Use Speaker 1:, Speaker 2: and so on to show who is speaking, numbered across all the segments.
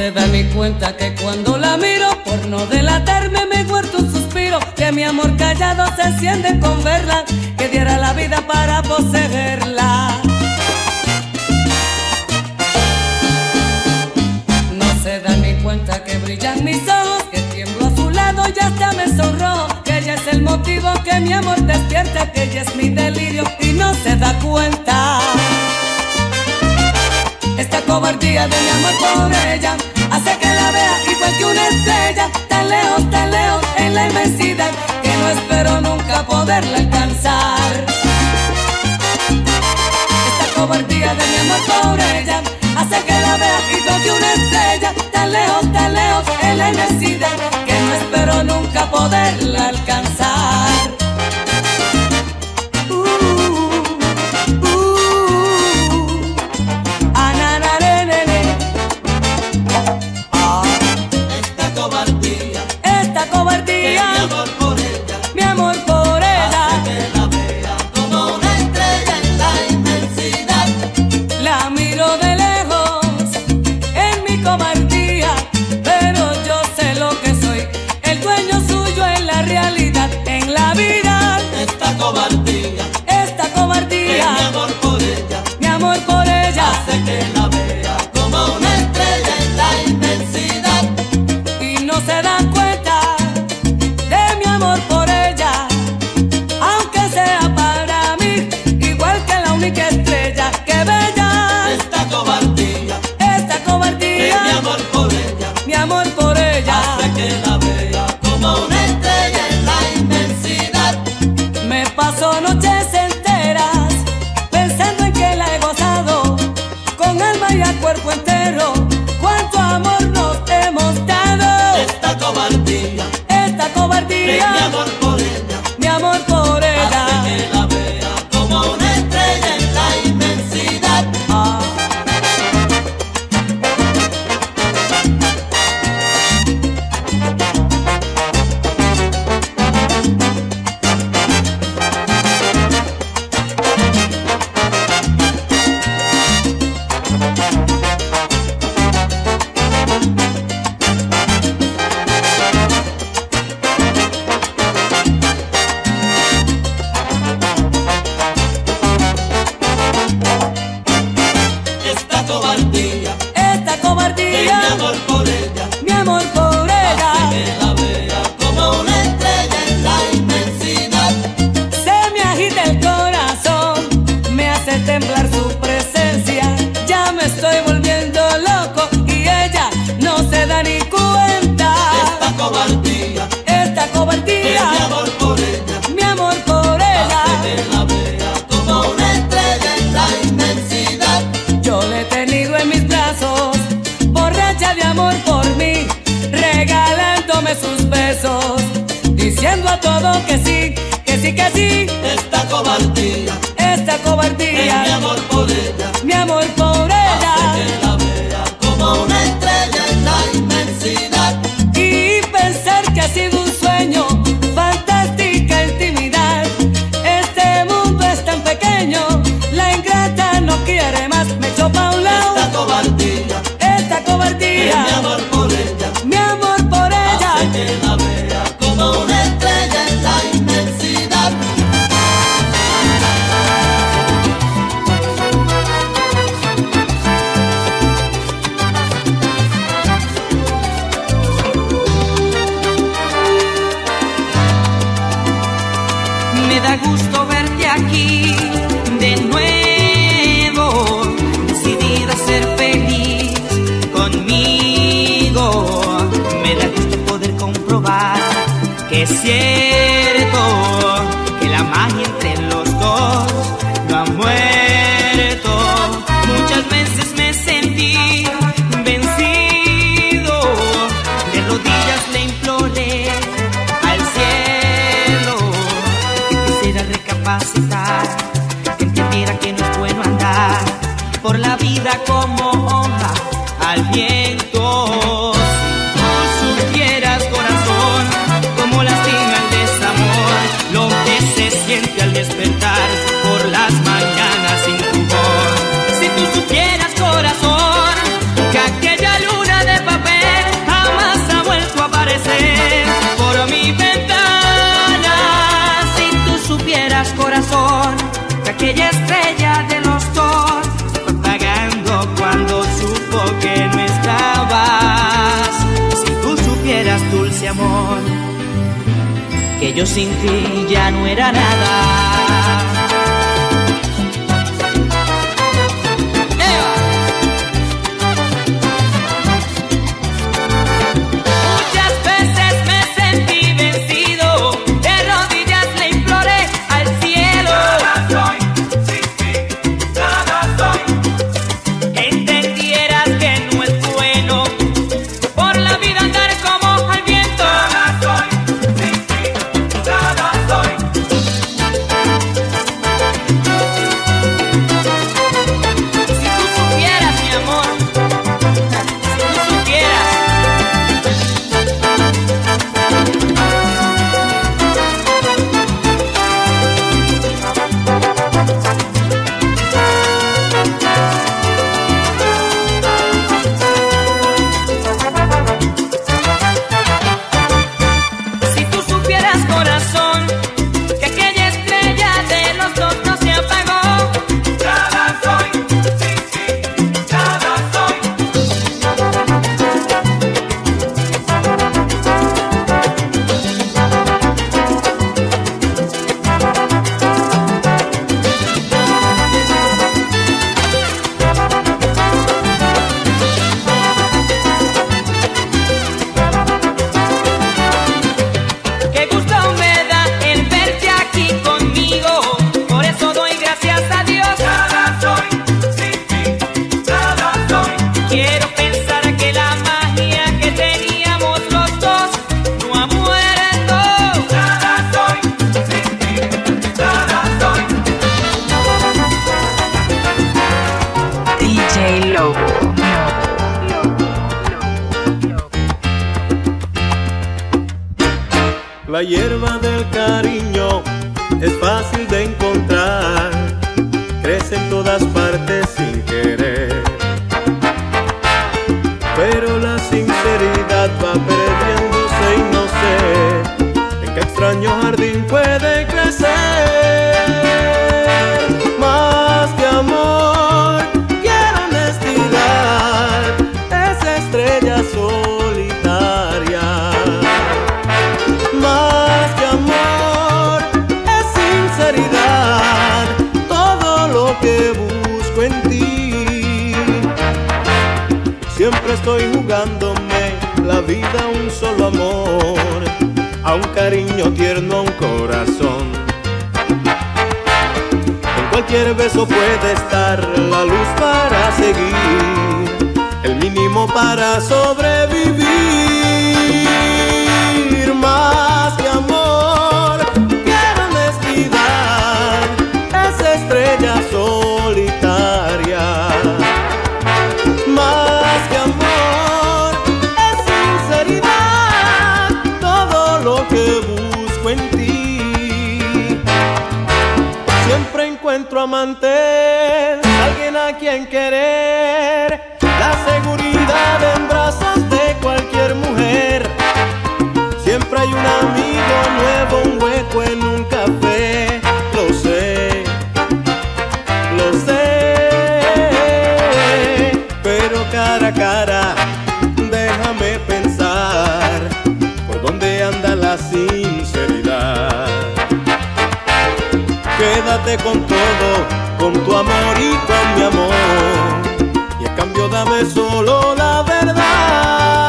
Speaker 1: se da ni cuenta que cuando la miro, por no delatarme me guardo un suspiro, que mi amor callado se enciende con verla, que diera la vida para poseerla. No se da ni cuenta que brillan mis ojos, que tiemblo a su lado y hasta me sonrojo, que ella es el motivo que mi amor despierta, que ella es mi delirio y no se da cuenta. Esta cobardía de mi amor por ella hace que la vea igual que una estrella, tan lejos en la inmensidad, que no espero nunca poderla alcanzar. Esta cobardía de mi amor por ella hace que la vea igual que una estrella, tan lejos en la inmensidad, que no espero nunca poderla alcanzar.
Speaker 2: Diciendo a todo que sí, que sí, que sí.
Speaker 1: Esta cobardía
Speaker 2: Es
Speaker 1: mi amor por ella,
Speaker 2: mi amor por ella,
Speaker 1: hace que la vea como una estrella en la inmensidad.
Speaker 2: y pensar que ha sido un sueño, fantástica intimidad. Este mundo es tan pequeño, la ingrata no quiere más, me echó pa' un lado.
Speaker 1: Esta cobardía
Speaker 2: Es
Speaker 1: mi amor por ella,
Speaker 2: mi amor por ella,
Speaker 1: hace que la vea como una estrella en la inmensidad.
Speaker 3: Me da gusto verte aquí de nuevo, decidida a ser feliz conmigo. Me da gusto poder comprobar que es cierto que la magia entre los dos no ha muerto. Muchas veces me sentí vencido, de rodillas le imploré al cielo que quisiera recapacitar, que entendiera que no es bueno andar por la vida como hoja al viento. Si tú supieras, corazón, cómo lastima el desamor, lo que se siente al despertar por las mañanas sin tu voz. Si tú supieras, corazón, que aquella luna de papel que yo sin ti ya no era nada.
Speaker 4: La hierba del cariño es fácil de encontrar, crece en todas partes sin querer, pero la sinceridad va perdiéndose y no sé en qué extraño jardín puede crecer. Más que amor, quiero honestidad, esa estrella solitaria. Más que amor, es sinceridad, todo lo que busco en ti. Siempre estoy jugándome la vida a un solo amor, a un cariño tierno, a un corazón. En cualquier beso puede estar la luz para seguir, el mínimo para sobrevivir. Más que amor, quiero honestidad, esa estrella solitaria. Más que amor, es sinceridad, todo lo que busco en ti. Siempre encuentro amantes, alguien a quien querer, la seguridad en brazos de cualquier mujer. Siempre hay un amigo nuevo, un hueco en un café. Lo sé, pero cara a cara, déjame pensar por dónde anda la sinceridad. Quédate con todo, con tu amor y con mi amor, y a cambio dame solo la verdad.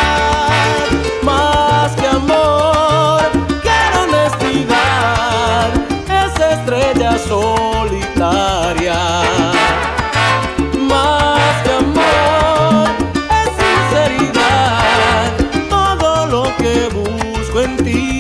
Speaker 4: Más que amor, quiero honestidad, esa estrella solitaria. Más que amor, es sinceridad, todo lo que busco en ti.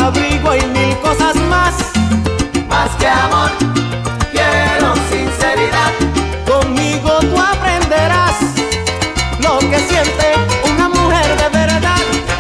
Speaker 4: abrigo y mil cosas más.
Speaker 5: Más que amor, quiero sinceridad.
Speaker 4: Conmigo tú aprenderás lo que siente una mujer de verdad.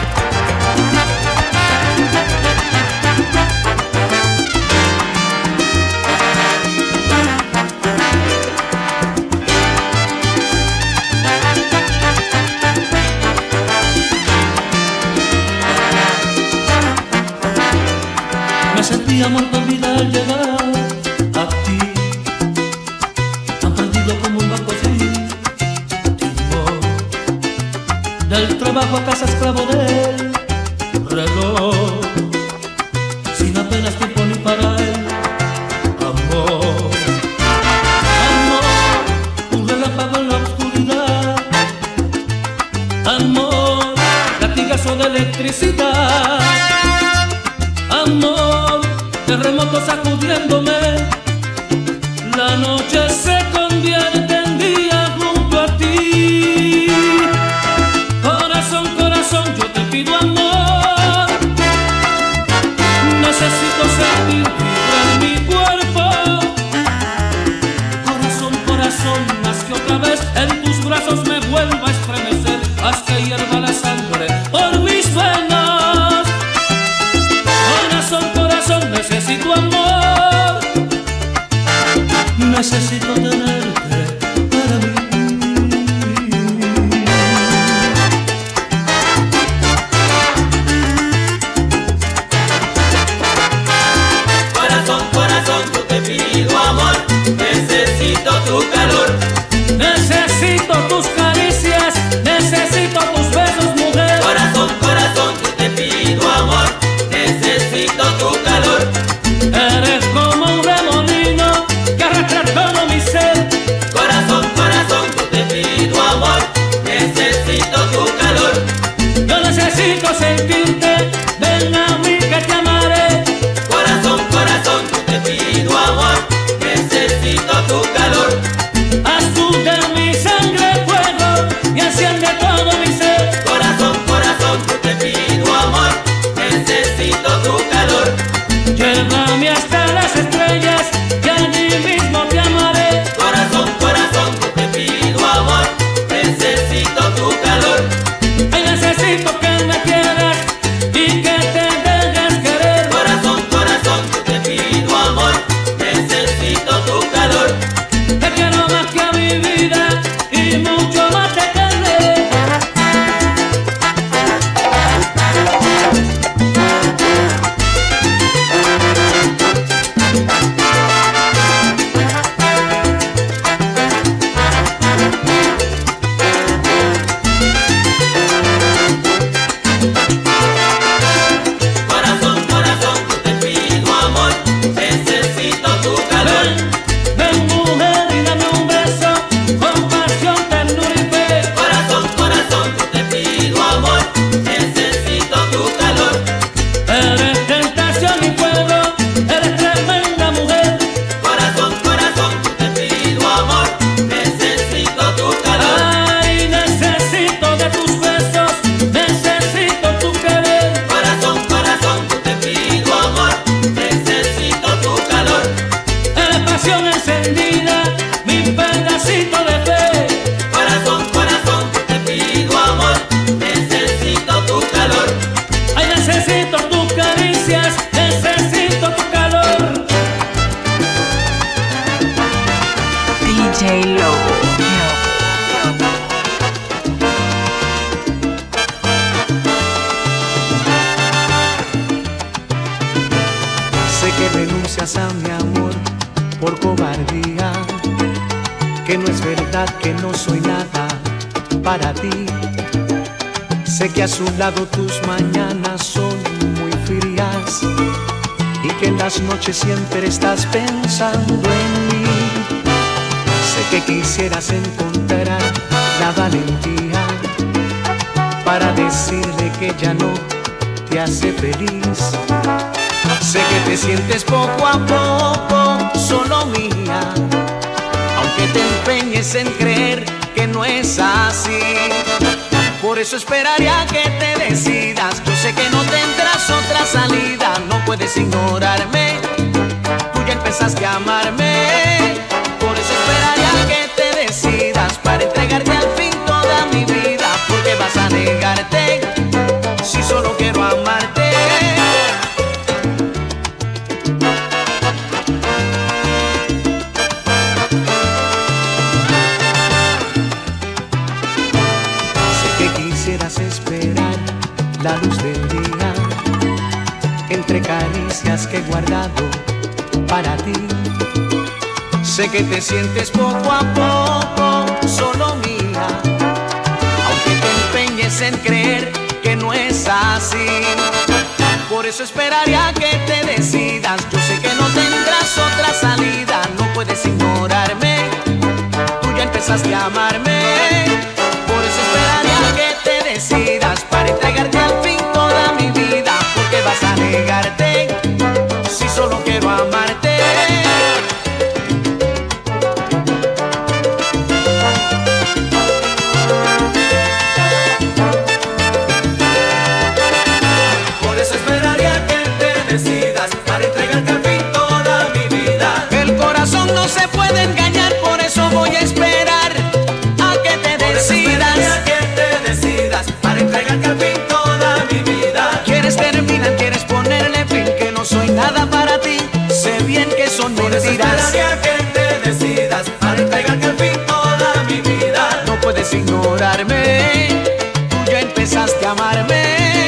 Speaker 6: Me sentía muerto en vida al llegar a ti. Han perdido como un barco sin timón. Del trabajo a casa esclavo del reloj, sin apenas tiempo ni para el amor. Amor, un relámpago en la oscuridad. Amor, latigazo de electricidad. Amor, terremoto sacudiéndome. La noche se convierte en día junto a ti. Corazón, corazón, yo te pido amor. Necesito sentir vibra en mi cuerpo. Corazón, corazón, más que otra vez en tus brazos me vuelva a estremecer. Haz que hierva la sangre por mis venas. Corazón, corazón, necesito amor. Necesito tenerte para mí.
Speaker 5: Corazón, corazón, yo te pido amor. Necesito tu calor.
Speaker 6: Necesito tus caricias. Necesito tus besos, mujer.
Speaker 5: Corazón, corazón, yo te pido amor. Necesito tu calor.
Speaker 6: Eres como un remolino que arrastra todo mi ser.
Speaker 5: Corazón, corazón, yo te pido amor. Necesito tu calor.
Speaker 6: Yo necesito sentirte. Ven a mí que te amaré.
Speaker 5: Corazón, corazón, yo te pido amor. Necesito tu calor.
Speaker 6: Haz tú de mi sangre fuego y enciende todo mi ser.
Speaker 5: Corazón, corazón, yo te pido amor. Necesito tu calor.
Speaker 6: Llévame hasta las estrellas y allí mismo te amaré.
Speaker 5: Corazón, corazón, yo te pido amor. Necesito tu calor.
Speaker 6: Ay, necesito que me quieras y que te dejes querer.
Speaker 5: Corazón, corazón, yo te pido amor. Necesito tu calor.
Speaker 6: Te quiero más que a mi vida y mucho más te querré.
Speaker 5: Corazón, corazón, yo te pido amor. Necesito tu calor.
Speaker 6: Ven, ven mujer y dame un beso con pasión, ternura y fe.
Speaker 5: Corazón, corazón, yo te pido amor. Necesito tu calor.
Speaker 6: Eres tentación y fuego, eres tremenda mujer.
Speaker 5: Corazón, corazón, yo te pido amor. Necesito tu calor.
Speaker 6: Ay, necesito de tus besos, necesito tu querer.
Speaker 5: Corazón, corazón, yo te pido amor. Necesito tu calor.
Speaker 6: Eres pasión encendida, mi pedacito de fe.
Speaker 5: Corazón, corazón, yo te pido amor. Necesito tu calor.
Speaker 6: Ay, necesito tus caricias, necesito tu calor.
Speaker 7: DJ Lobo.
Speaker 4: Sé que renuncias a mi amor por cobardía, que no es verdad que no soy nada para ti. Sé que a su lado tus mañanas son muy frías y que en las noches siempre estás pensando en mí. Sé que quisieras encontrar la valentía para decirle que ya no te hace feliz. Sé que te sientes poco a poco solo mía, aunque te empeñes en creer que no es así. Por eso esperaría que te decidas. Yo sé que no tendrás otra salida, no puedes ignorarme. Tú ya empezaste a amarme, por eso esperaría que te decidas para entregarte al fin toda mi vida. Porque vas a negarte si solo quiero amarte. Sé que quisieras esperar la luz del día entre caricias que he guardado para ti. Sé que te sientes poco a poco solo mía, aunque te empeñes en creer que no es así. Por eso esperaría que te decidas. Yo sé que no tendrás otra salida, no puedes ignorarme. Tú ya empezaste a amarme, por eso esperaría que te decidas para entregarte al fin toda mi vida. Porque vas a negarte si solo quiero amarte. Por eso esperaría que te decidas para entregarte al fin toda mi vida. El corazón no se puede engañar, por eso voy a esperar a que te decidas. Que te decidas para entregarte al fin toda mi vida. Quieres terminar, quieres ponerle fin, que no soy nada para ti. Sé bien que son mentiras. Esperaría que te decidas para entregarte al fin toda mi vida. No puedes ignorarme, tú ya empezaste a amarme.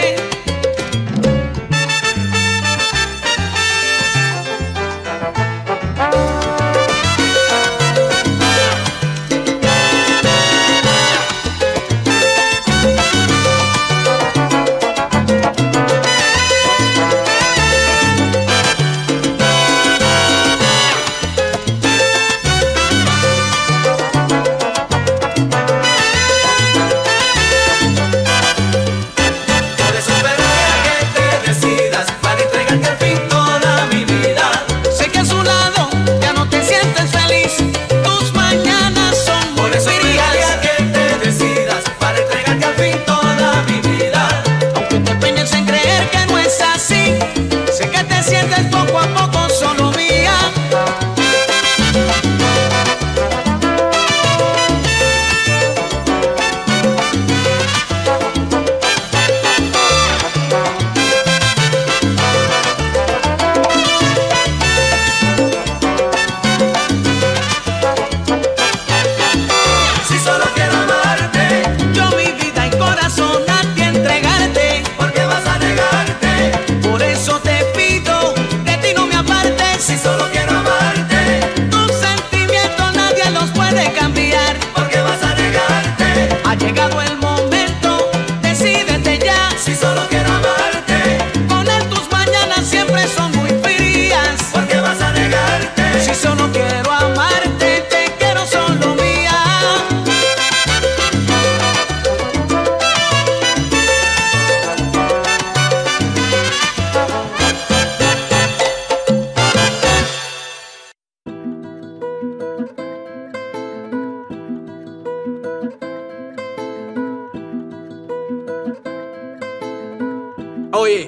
Speaker 8: Oye,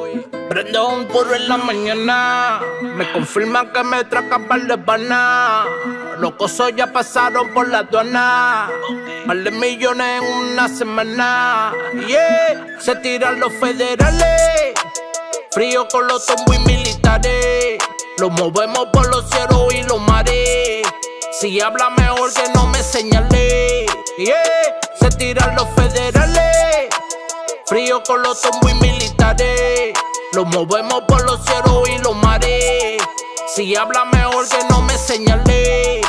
Speaker 8: prendo un puro en la mañana. Me confirman que me tracan par de panas. Los cosos ya pasaron por la aduana. Par de millones en una semana. Yeah, se tiran los federales. Frío con los tombos y militares. Los movemos por los cielos y los mares. Si habla mejor que no me señale. Yeah, se tiran los federales. Frío con los tombos y militares. Los movemos por los cielos y los mares. Si habla mejor que no me señale.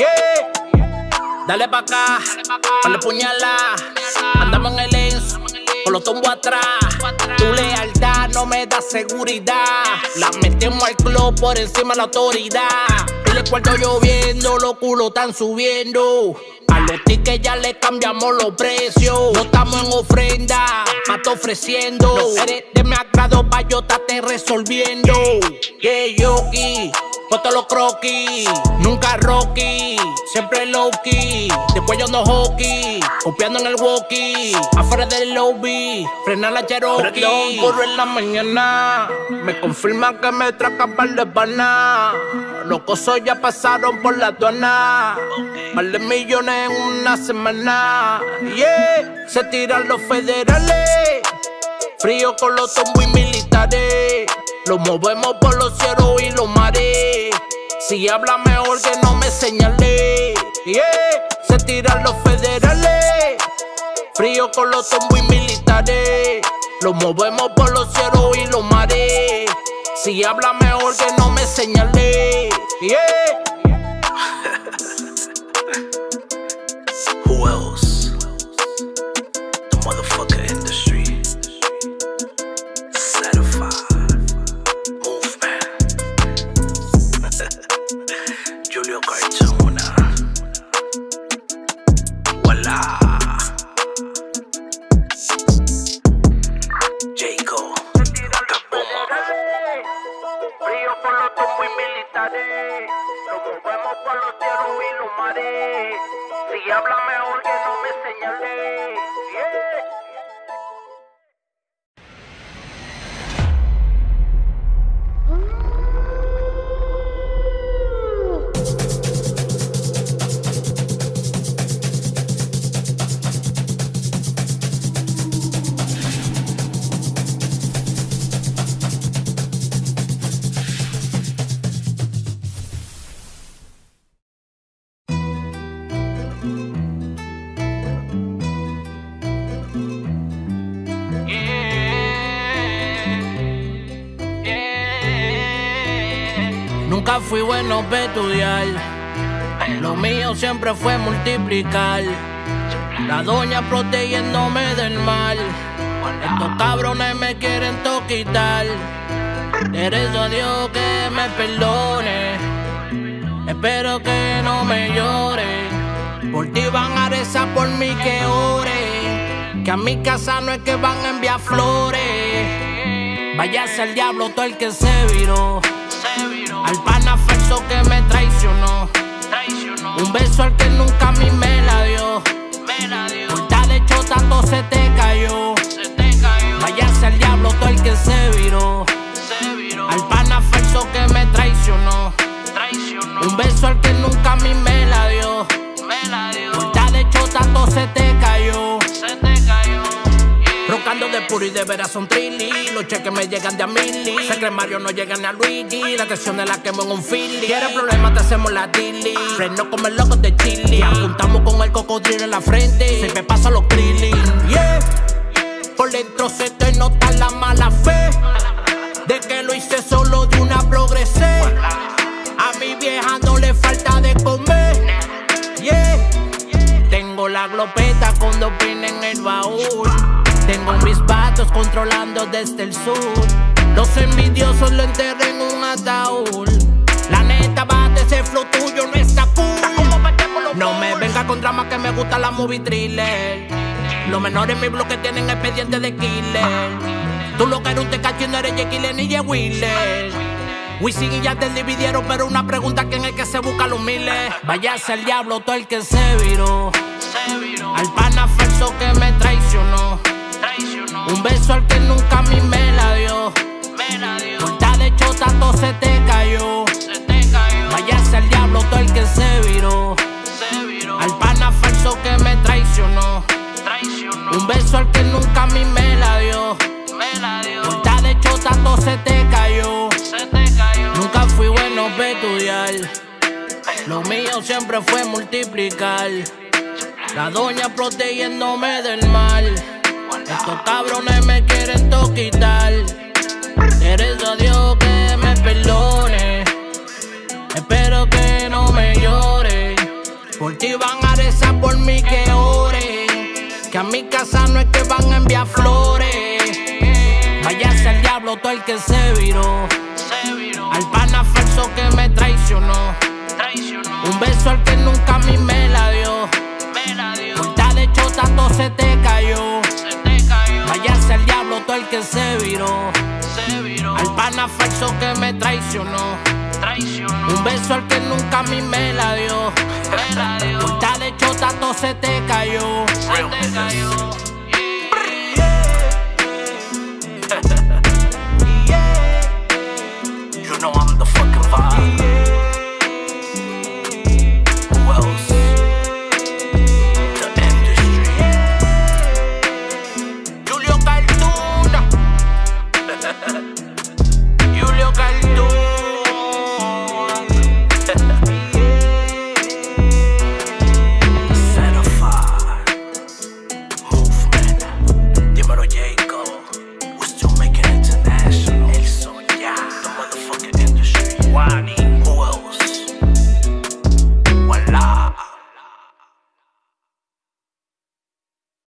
Speaker 8: Yeah. Dale pa' acá, dale puñala. Andamos en el ENS, con los tombos atrás. Tu lealtad no me da seguridad. La metemos al club por encima de la autoridad. El cuarto lloviendo, los culos están subiendo. A los tickets ya le cambiamos los precios. No estamos en ofrenda, mato ofreciendo. No eres de mi agrado pa' yo estarte resolviendo. Que yogi, Foto los croquis, nunca Rocky, siempre low key, de cuello no hockey, copiando en el walkie, afuera del lobby, frena la Cherokee. Perdón por en la mañana, me confirman que me tracan par de panas. Los cosos ya pasaron por la aduana, par de millones en una semana. Yeah, se tiran los federales, frío con los tombos y militares. Los movemos por los cielos y los mares. Si habla mejor que no me señale. Yeah, se tiran los federales, frío con los tombos y militares. Los movemos por los cielos y los mares. Si habla mejor que no me señale. Yeah.
Speaker 9: Who else? The motherfucker industry. Certified movement. Julio Cartona. Voila. Jacob.
Speaker 8: Frío por los tombos y militares. Nos movemos por los cielos y los mares. Si habla mejor que no me señale. Yeah. Nunca fui bueno para estudiar, lo mío siempre fue multiplicar. La doña protegiéndome del mal, estos cabrones me quieren quitar. Le rezo a Dios que me perdone, espero que no me lloren. Por ti van a rezar, por mí que ore, que a mi casa no es que van a enviar flores. Váyase al diablo todo el que se viró, al pana falso que me traicionó. Un beso al que nunca a mí me la dio. Corta de chota todo se te cayó. Váyase al diablo todo el que se viró, al pana falso que me traicionó. Un beso al que nunca a mí me la dio. Corta de chota todo se te cayó. Rocando de puro y de veras son trilli. Los cheques me llegan de a mili. Sé que Mario no llega ni a Luigi. La canción de la quemo en un fili. Quieres problemas, te hacemos la dili. Freno como el loco de Chile. Apuntamos con el cocodrilo en la frente. Se me pasa los krillin. Yeah. Por dentro se te nota la mala fe, de que lo hice solo de una progresé. A mi vieja no le falta de comer. Yeah. Tengo la glopeta con 2 pines en el baúl. Tengo mis vatos controlando desde el sur. Los envidiosos lo enterré en un ataúd. La neta, bate, ese flow tuyo no está cool. No me venga con drama que me gusta la movie thriller. Los menores en mi bloque tienen expediente de killer. Tú lo que eres un tecachi, no eres Jekyll ni J. Wheeler. Wisin y ya te dividieron, pero una pregunta: ¿quién es que se busca los miles? Váyase al diablo todo el que se viró, al pana falso que me traicionó. Un beso al que nunca a mí me la dio. Corta de chota todo se te cayó. Váyase al diablo todo el que se viró, al pana falso que me traicionó. Un beso al que nunca a mí me la dio. Corta de chota todo se te cayó. Nunca fui bueno para estudiar, lo mío siempre fue multiplicar. La doña protegiéndome del mal, estos cabrones me quieren quitar. Le rezo a Dios que me perdone, espero que no me lloren. Por ti van a rezar, por mí que ore, que a mi casa no es que van a enviar flores. Váyase al diablo todo el que se viró, al pana falso que me traicionó. Un beso al que nunca a mí me la dio. Corta de chota todo se te cayó. Váyase al diablo todo el que se viró, al pana falso que me traicionó. Un beso al que nunca a mí me la dio. Punta de chota, todo se te cayó.
Speaker 9: You know I'm the fucking vibe. Who else? The industry.
Speaker 8: Julio Cartuna. Julio Cartuna.
Speaker 9: Certified movement. Dímelo, Jacob. We're still making international. El Soñar. The motherfucking industry. Wani.